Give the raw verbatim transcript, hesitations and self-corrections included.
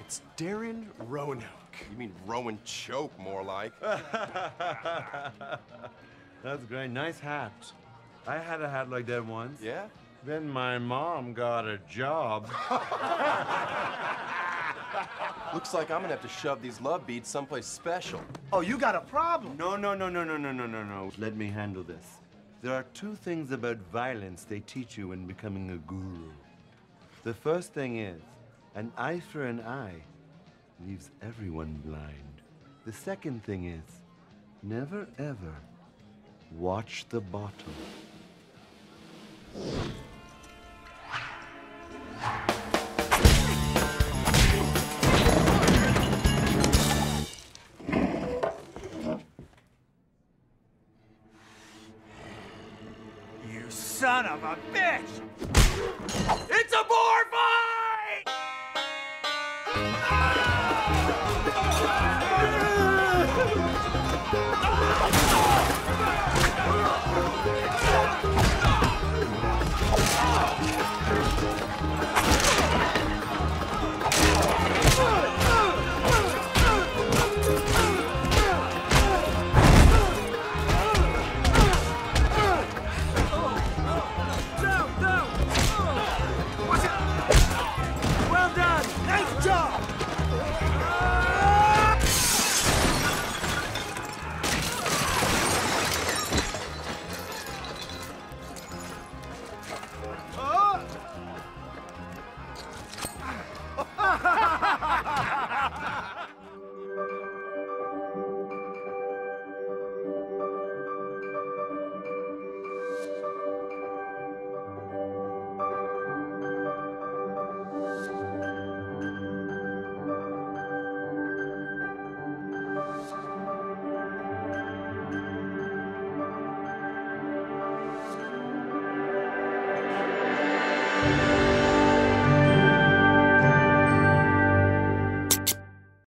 It's Darren Roanoke. You mean Rowan Choke, more like. That's great. Nice hat. I had a hat like that once. Yeah? Then my mom got a job. Looks like I'm gonna have to shove these love beads someplace special. Oh, you got a problem. No, no, no, no, no, no, no, no, no. Let me handle this. There are two things about violence they teach you when becoming a guru. The first thing is, an eye for an eye leaves everyone blind. The second thing is, never ever watch the bottom. You son of a bitch! It's a bar fight!